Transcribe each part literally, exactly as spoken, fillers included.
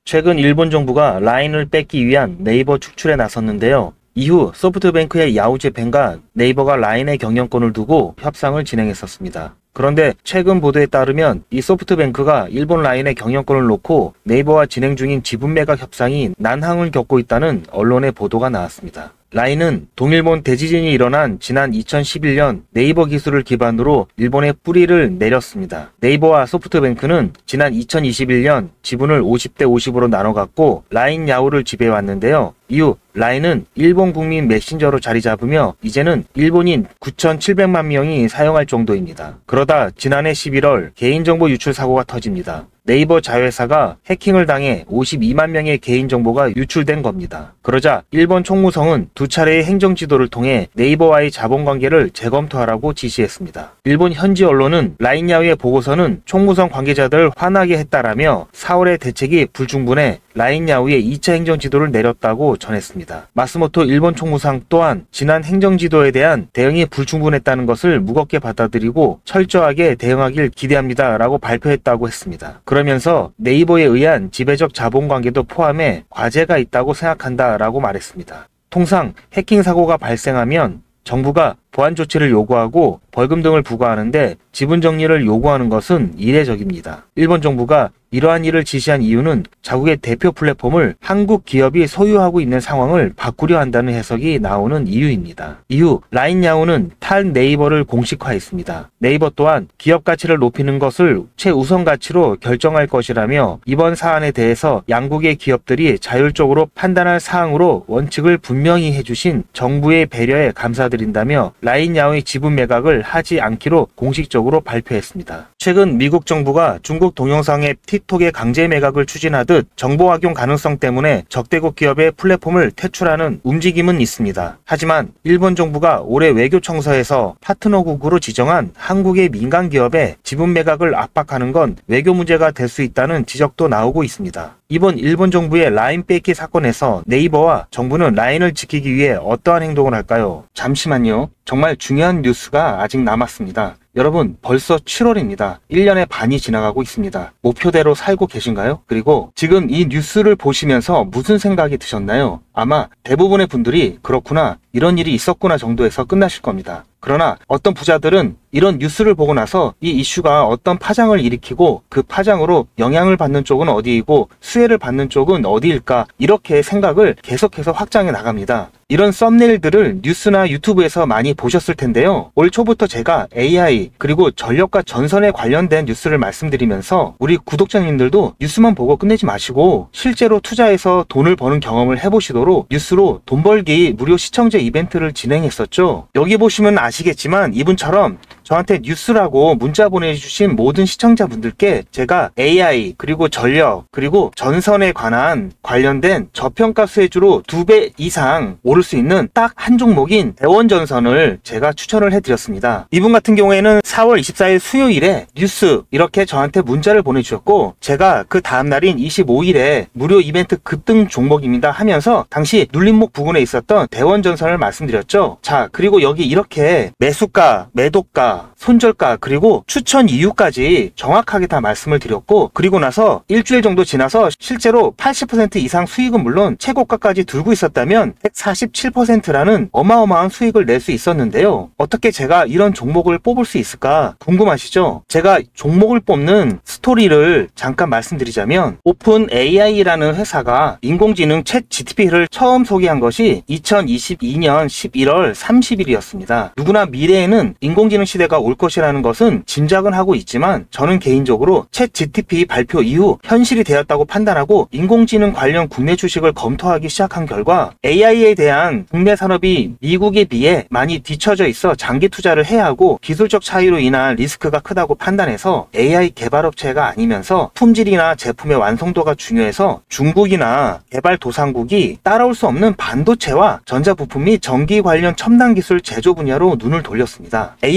최근 일본 정부가 라인을 뺏기 위한 네이버 축출에 나섰는데요. 이후 소프트뱅크의 야후제펜과 네이버가 라인의 경영권을 두고 협상을 진행했었습니다. 그런데 최근 보도에 따르면 이 소프트뱅크가 일본 라인의 경영권을 놓고 네이버와 진행 중인 지분 매각 협상이 난항을 겪고 있다는 언론의 보도가 나왔습니다. 라인은 동일본 대지진이 일어난 지난 이천십일 년 네이버 기술을 기반으로 일본에 뿌리를 내렸습니다. 네이버와 소프트뱅크는 지난 이천이십일 년 지분을 오십 대 오십으로 나눠 갖고 라인 야후를 지배해왔는데요. 이후 라인은 일본 국민 메신저로 자리 잡으며 이제는 일본인 구천칠백만 명이 사용할 정도입니다. 그러다 지난해 십일월 개인정보 유출 사고가 터집니다. 네이버 자회사가 해킹을 당해 오십이만 명의 개인정보가 유출된 겁니다. 그러자 일본 총무성은 두 차례의 행정지도를 통해 네이버와의 자본관계를 재검토하라고 지시했습니다. 일본 현지 언론은 라인 야후의 보고서는 총무성 관계자들을 화나게 했다라며 사월의 대책이 불충분해 라인 야후의 이 차 행정지도를 내렸다고 전했습니다. 마스모토 일본 총무상 또한 지난 행정지도에 대한 대응이 불충분했다는 것을 무겁게 받아들이고 철저하게 대응하길 기대합니다 라고 발표했다고 했습니다. 그러면서 네이버에 의한 지배적 자본관계도 포함해 과제가 있다고 생각한다 라고 말했습니다. 통상 해킹 사고가 발생하면 정부가 보안 조치를 요구하고 벌금 등을 부과하는데 지분 정리를 요구하는 것은 이례적입니다. 일본 정부가 이러한 일을 지시한 이유는 자국의 대표 플랫폼을 한국 기업이 소유하고 있는 상황을 바꾸려 한다는 해석이 나오는 이유입니다. 이후 라인 야후는 탈 네이버를 공식화했습니다. 네이버 또한 기업 가치를 높이는 것을 최우선 가치로 결정할 것이라며 이번 사안에 대해서 양국의 기업들이 자율적으로 판단할 사항으로 원칙을 분명히 해주신 정부의 배려에 감사드린다며 라인 야후의 지분 매각을 하지 않기로 공식적으로 발표했습니다. 최근 미국 정부가 중국 동영상 앱 틱톡의 강제 매각을 추진하듯 정보 악용 가능성 때문에 적대국 기업의 플랫폼을 퇴출하는 움직임은 있습니다. 하지만 일본 정부가 올해 외교청서에서 파트너국으로 지정한 한국의 민간 기업의 지분 매각을 압박하는 건 외교 문제가 될 수 있다는 지적도 나오고 있습니다. 이번 일본 정부의 라인 뺏기 사건에서 네이버와 정부는 라인을 지키기 위해 어떠한 행동을 할까요? 잠시만요. 정말 중요한 뉴스가 아직 남았습니다. 여러분, 벌써 칠월입니다. 일 년의 반이 지나가고 있습니다. 목표대로 살고 계신가요? 그리고 지금 이 뉴스를 보시면서 무슨 생각이 드셨나요? 아마 대부분의 분들이 그렇구나, 이런 일이 있었구나 정도에서 끝나실 겁니다. 그러나 어떤 부자들은 이런 뉴스를 보고 나서 이 이슈가 어떤 파장을 일으키고 그 파장으로 영향을 받는 쪽은 어디이고 수혜를 받는 쪽은 어디일까, 이렇게 생각을 계속해서 확장해 나갑니다. 이런 썸네일들을 뉴스나 유튜브에서 많이 보셨을 텐데요. 올 초부터 제가 에이아이 그리고 전력과 전선에 관련된 뉴스를 말씀드리면서 우리 구독자님들도 뉴스만 보고 끝내지 마시고 실제로 투자해서 돈을 버는 경험을 해보시도록 뉴스로 돈 벌기 무료 시청제 이벤트를 진행했었죠. 여기 보시면 아시겠지만 이분처럼 저한테 뉴스라고 문자 보내주신 모든 시청자분들께 제가 에이아이 그리고 전력 그리고 전선에 관한 관련된 저평가 수혜주로 두 배 이상 오를 수 있는 딱 한 종목인 대원전선을 제가 추천을 해드렸습니다. 이분 같은 경우에는 사월 이십사일 수요일에 뉴스 이렇게 저한테 문자를 보내주셨고 제가 그 다음날인 이십오일에 무료 이벤트 급등 종목입니다 하면서 당시 눌림목 부근에 있었던 대원전선을 말씀드렸죠. 자, 그리고 여기 이렇게 매수가, 매도가, 손절가 그리고 추천 이유까지 정확하게 다 말씀을 드렸고, 그리고 나서 일주일 정도 지나서 실제로 팔십 퍼센트 이상 수익은 물론 최고가까지 들고 있었다면 백사십칠 퍼센트라는 어마어마한 수익을 낼 수 있었는데요. 어떻게 제가 이런 종목을 뽑을 수 있을까 궁금하시죠? 제가 종목을 뽑는 스토리를 잠깐 말씀드리자면, 오픈 에이아이라는 회사가 인공지능 챗 지티피를 처음 소개한 것이 이천이십이년 십일월 삼십일이었습니다. 누구나 미래에는 인공지능 시대가 올 것이라는 것은 짐작은 하고 있지만 저는 개인적으로 챗 지티피 발표 이후 현실이 되었다고 판단하고 인공지능 관련 국내 주식을 검토하기 시작한 결과 에이아이에 대한 국내 산업이 미국에 비해 많이 뒤처져 있어 장기 투자를 해야 하고 기술적 차이로 인한 리스크가 크다고 판단해서 에이아이 개발업체가 아니면서 품질이나 제품의 완성도가 중요해서 중국이나 개발도상국이 따라올 수 없는 반도체와 전자부품 및 전기 관련 첨단 기술 제조 분야로 눈을 돌렸습니다. 에이아이가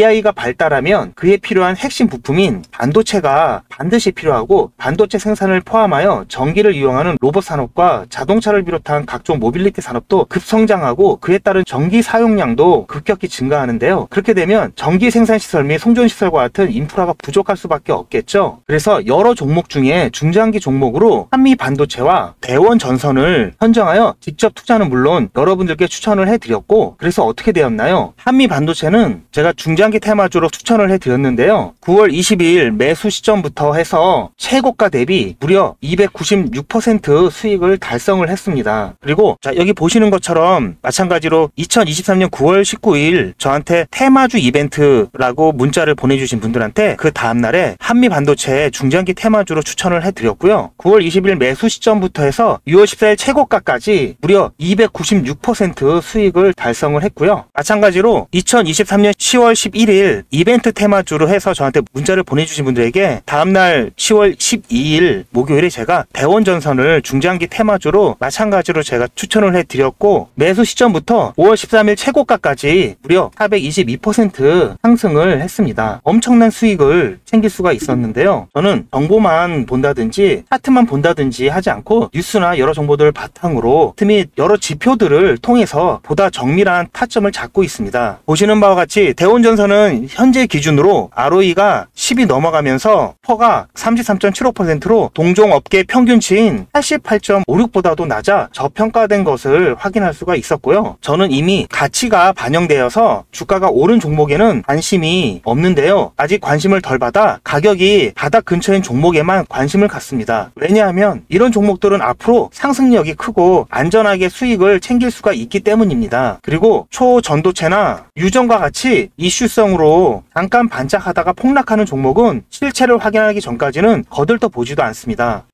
발달하면 그에 필요한 핵심 부품인 반도체가 반드시 필요하고, 반도체 생산을 포함하여 전기를 이용하는 로봇 산업과 자동차를 비롯한 각종 모빌리티 산업도 급성장하고 그에 따른 전기 사용량도 급격히 증가하는데요. 그렇게 되면 전기 생산 시설 및 송전 시설과 같은 인프라가 부족할 수밖에 없겠죠. 그래서 여러 종목 중에 중장기 종목으로 한미 반도체와 대원 전선을 선정하여 직접 투자는 물론 여러분들께 추천을 해드렸고, 그래서 어떻게 되었나요? 한미 반도체는 제가 중장기 테마주로 추천을 해드렸는데요. 구월 이십이일 매수 시점부터 해서 최고가 대비 무려 이백구십육 퍼센트 수익을 달성을 했습니다. 그리고 자, 여기 보시는 것처럼 마찬가지로 이천이십삼년 구월 십구일 저한테 테마주 이벤트라고 문자를 보내주신 분들한테 그 다음날에 한미 반도체 중장기 테마주로 추천을 해드렸고요. 구월 이십일 매수 시점부터 해서 유월 십사일 최고가까지 무려 이백구십육 퍼센트 수익을 달성을 했고요. 마찬가지로 이천이십삼년 시월 십일일 이벤트 테마주로 해서 저한테 문자를 보내주신 분들에게 다음날 시월 십이일 목요일에 제가 대원전선을 중장기 테마주로 마찬가지로 제가 추천을 해드렸고, 매수 시점부터 오월 십삼일 최고가까지 무려 사백이십이 퍼센트 상승을 했습니다. 엄청난 수익을 챙길 수가 있었는데요. 저는 정보만 본다든지 차트만 본다든지 하지 않고 뉴스나 여러 정보들을 바탕으로 및 여러 지표들을 통해서 보다 정밀한 타점을 잡고 있습니다. 보시는 바와 같이 대원전선은 현재 기준으로 알오이가 십이 넘어가면서 퍼가 삼십삼 점 칠오 퍼센트로 동종 업계 평균치인 팔십팔 점 오육보다도 낮아 저평가된 것을 확인할 수가 있었고요. 저는 이미 가치가 반영되어서 주가가 오른 종목에는 관심이 없는데요. 아직 관심을 덜 받아 가격이 바닥 근처인 종목에만 관심을 갖습니다. 왜냐하면 이런 종목들은 앞으로 상승력이 크고 안전하게 수익을 챙길 수가 있기 때문입니다. 그리고 초전도체나 유전과 같이 이슈성으로 잠깐 반짝하다가 폭락하는 종목은 실체를 확인하기 전까지는 거들떠 보지도 않습니다.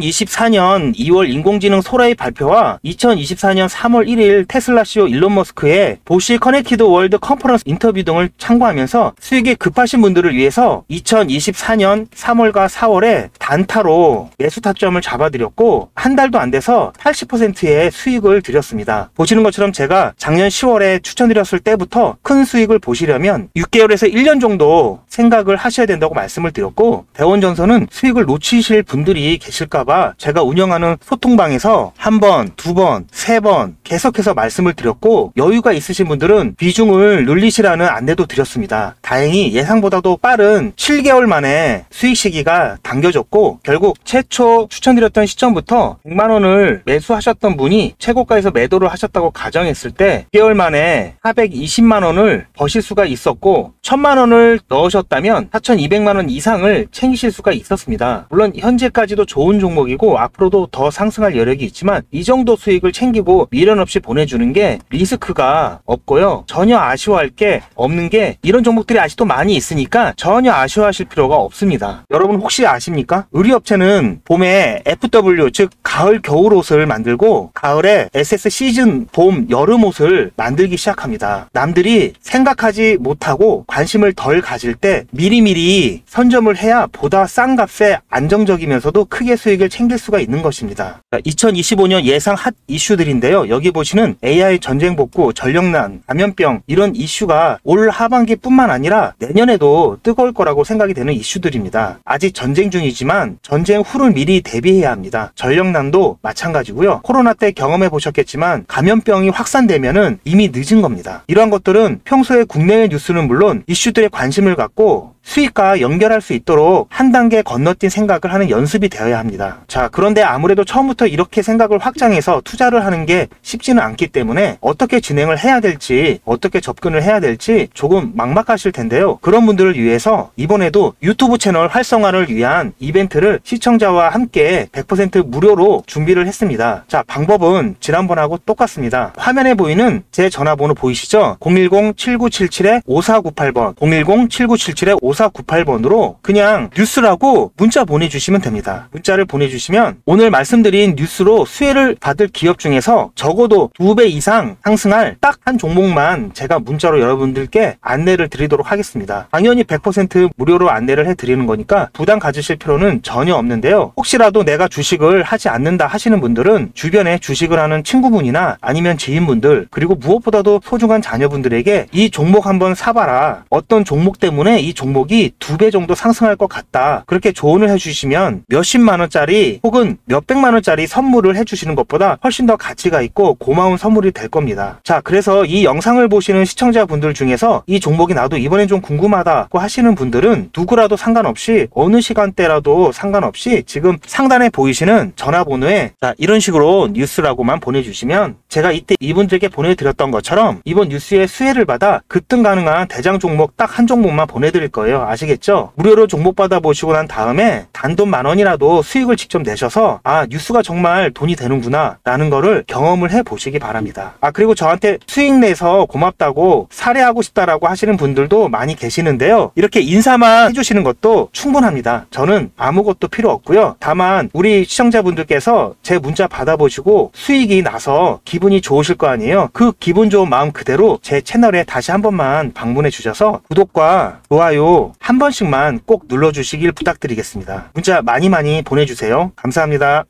이천이십사년 이월 인공지능 소라의 발표와 이천이십사년 삼월 일일 테슬라 씨이오 일론 머스크의 보시 커넥티드 월드 컨퍼런스 인터뷰 등을 참고하면서 수익이 급하신 분들을 위해서 이천이십사년 삼월과 사월에 단타로 매수 타점을 잡아드렸고, 한 달도 안 돼서 팔십 퍼센트의 수익을 드렸습니다. 보시는 것처럼 제가 작년 시월에 추천드렸을 때부터 큰 수익을 보시려면 육 개월에서 일 년 정도 생각을 하셔야 된다고 말씀을 드렸고, 대원전선은 수익을 놓치실 분들이 계실까봐 제가 운영하는 소통방에서 한 번, 두 번, 세 번 계속해서 말씀을 드렸고, 여유가 있으신 분들은 비중을 늘리시라는 안내도 드렸습니다. 다행히 예상보다도 빠른 칠 개월 만에 수익 시기가 당겨졌고, 결국 최초 추천드렸던 시점부터 백만 원을 매수하셨던 분이 최고가에서 매도를 하셨다고 가정했을 때 육 개월 만에 사백이십만 원을 버실 수가 있었고, 천만 원을 넣으셨다면 사천이백만 원 이상을 챙기실 수가 있었습니다. 물론 현재까지도 좋은 종목이고 앞으로도 더 상승할 여력이 있지만 이 정도 수익을 챙기고 미련 없이 보내주는 게 리스크가 없고요. 전혀 아쉬워할 게 없는 게, 이런 종목들이 아직도 많이 있으니까 전혀 아쉬워하실 필요가 없습니다. 여러분 혹시 아십니까? 의류업체는 봄에 에프더블유 즉 가을 겨울 옷을 만들고 가을에 에스에스 시즌 봄 여름 옷을 만들기 시작합니다. 남들이 생각하지 못하고 관심을 덜 가질 때 미리미리 선점을 해야 보다 싼 값에 안정적이면서도 크게 수익을 챙길 수가 있는 것입니다. 이천이십오년 예상 핫 이슈들인데요. 여기 보시는 에이아이 전쟁 복구, 전력난, 감염병 이런 이슈가 올 하반기뿐만 아니라 내년에도 뜨거울 거라고 생각이 되는 이슈들입니다. 아직 전쟁 중이지만 전쟁 후를 미리 대비해야 합니다. 전력난도 마찬가지고요. 코로나 때 경험해 보셨겠지만 감염병이 확산되면은 이미 늦은 겁니다. 이러한 것들은 평소에 국내외 뉴스는 물론 이슈들에 관심을 갖고 수익과 연결할 수 있도록 한 단계 건너뛴 생각을 하는 연습이 되어야 합니다. 자, 그런데 아무래도 처음부터 이렇게 생각을 확장해서 투자를 하는 게 쉽지는 않기 때문에 어떻게 진행을 해야 될지, 어떻게 접근을 해야 될지 조금 막막하실 텐데요. 그런 분들을 위해서 이번에도 유튜브 채널 활성화를 위한 이벤트를 시청자와 함께 백 퍼센트 무료로 준비를 했습니다. 자, 방법은 지난번하고 똑같습니다. 화면에 보이는 제 전화번호 보이시죠? 공일공 칠구칠칠 오사구팔 번 공일공 칠구칠칠 오사구팔 번 오사구팔 번으로 그냥 뉴스라고 문자 보내주시면 됩니다. 문자를 보내주시면 오늘 말씀드린 뉴스로 수혜를 받을 기업 중에서 적어도 두 배 이상 상승할 딱 한 종목만 제가 문자로 여러분들께 안내를 드리도록 하겠습니다. 당연히 백 퍼센트 무료로 안내를 해드리는 거니까 부담 가지실 필요는 전혀 없는데요. 혹시라도 내가 주식을 하지 않는다 하시는 분들은 주변에 주식을 하는 친구분이나 아니면 지인분들, 그리고 무엇보다도 소중한 자녀분들에게 이 종목 한번 사봐라, 어떤 종목 때문에 이 종목이 두 배 정도 상승할 것 같다, 그렇게 조언을 해주시면 몇십만 원짜리 혹은 몇백만 원짜리 선물을 해주시는 것보다 훨씬 더 가치가 있고 고마운 선물이 될 겁니다. 자, 그래서 이 영상을 보시는 시청자분들 중에서 이 종목이 나도 이번엔 좀 궁금하다고 하시는 분들은 누구라도 상관없이 어느 시간대라도 상관없이 지금 상단에 보이시는 전화번호에 자, 이런 식으로 뉴스라고만 보내주시면 제가 이때 이분들께 보내드렸던 것처럼 이번 뉴스의 수혜를 받아 급등 가능한 대장 종목 딱 한 종목만 보내드릴 거예요. 아시겠죠? 무료로 종목 받아보시고 난 다음에 단돈 만 원이라도 수익을 직접 내셔서 아, 뉴스가 정말 돈이 되는구나 라는 거를 경험을 해보시기 바랍니다. 아, 그리고 저한테 수익 내서 고맙다고 사례하고 싶다라고 하시는 분들도 많이 계시는데요. 이렇게 인사만 해주시는 것도 충분합니다. 저는 아무것도 필요 없고요. 다만 우리 시청자분들께서 제 문자 받아보시고 수익이 나서 기분이 좋으실 거 아니에요. 그 기분 좋은 마음 그대로 제 채널에 다시 한 번만 방문해 주셔서 구독과 좋아요 한 번씩만 꼭 눌러주시길 부탁드리겠습니다. 문자 많이 많이 보내주세요. 감사합니다.